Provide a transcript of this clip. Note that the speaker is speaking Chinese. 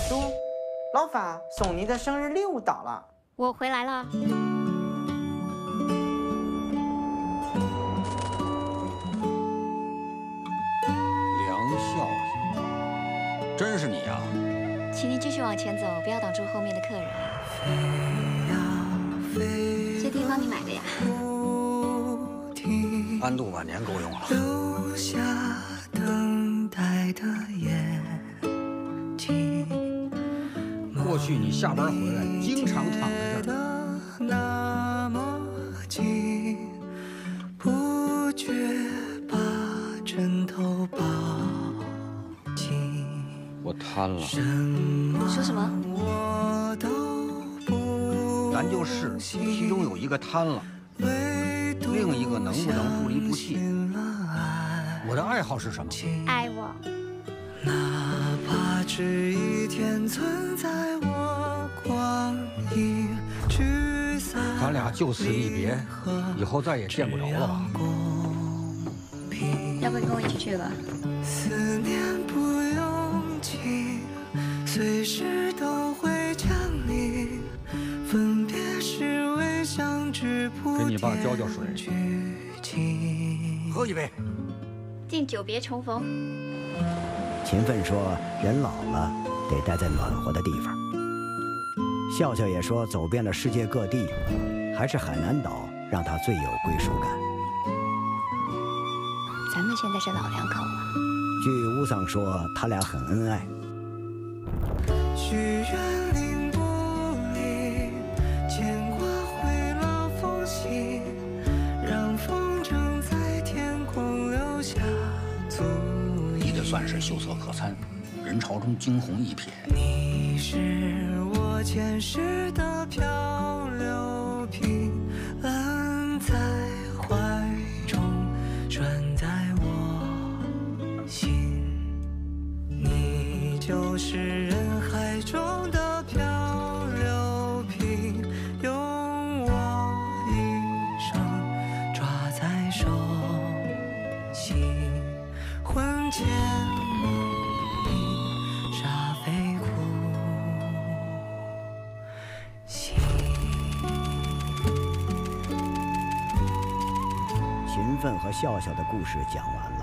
叔，老法送你的生日礼物到了。 我回来了。 梁笑笑，真是你啊！ 请您继续往前走，不要挡住后面的客人。这地方你买的呀？ 安度晚年够用了。 留下等待的眼睛。 过去你下班回来经常躺在这儿， 那么近，不觉把枕头抱紧。 我贪了。 说什么？ 我都不咱就是其中有一个贪了，另一个能不能不离不弃？我的爱好是什么？ 爱我。 哪怕只一天存在我光阴聚散， 咱俩就此一别，以后再也见不着了吧？ 要不跟我一起去吧？ 思念不用情，随时都会降临。分别是未相知， 给你爸浇浇水，喝一杯。 敬久别重逢。 秦奋说：“人老了，得待在暖和的地方。”笑笑也说：“走遍了世界各地，还是海南岛让他最有归属感。” 咱们现在是老两口了。 据乌桑说，他俩很恩爱。 许愿灵不灵，牵挂回了风信，让风筝在天空留下足印。 你得算是秀色可餐，人潮中惊鸿一瞥。 你是我前世的漂流瓶，安在怀中，拴在我心。你就是人海中的漂流瓶，用我一生抓在手心，魂牵梦萦，沙飞哭醒。 秦奋和笑笑的故事讲完了。